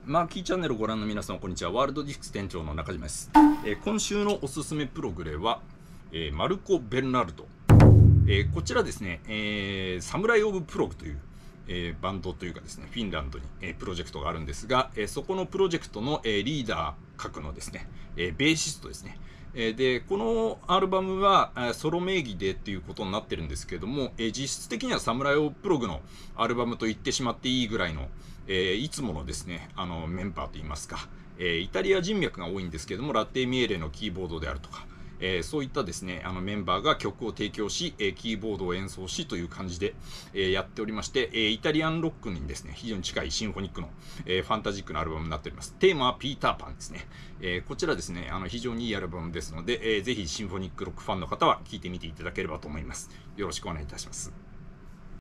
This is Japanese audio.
マーキーチャンネルをご覧の皆さん、こんにちは。ワールドディスクス店長の中島です。今週のおすすめプログレは、マルコ・ベルナルド。こちらですね、サムライ・オブ・プログという、バンドというかですね、フィンランドに、プロジェクトがあるんですが、そこのプロジェクトの、リーダー格のですね、ベーシストですね。で、このアルバムはソロ名義でっていうことになってるんですけども、実質的にはサムライ・オブ・プログのアルバムと言ってしまっていいぐらいの、いつものですね、メンバーといいますか、イタリア人脈が多いんですけども、ラテミエーレのキーボードであるとか、そういったですね、メンバーが曲を提供し、キーボードを演奏しという感じで、やっておりまして、イタリアンロックにですね、非常に近いシンフォニックの、ファンタジックなアルバムになっております。テーマはピーターパンですね。こちらですね、非常にいいアルバムですので、ぜひシンフォニックロックファンの方は聴いてみていただければと思います。よろしくお願いいたします。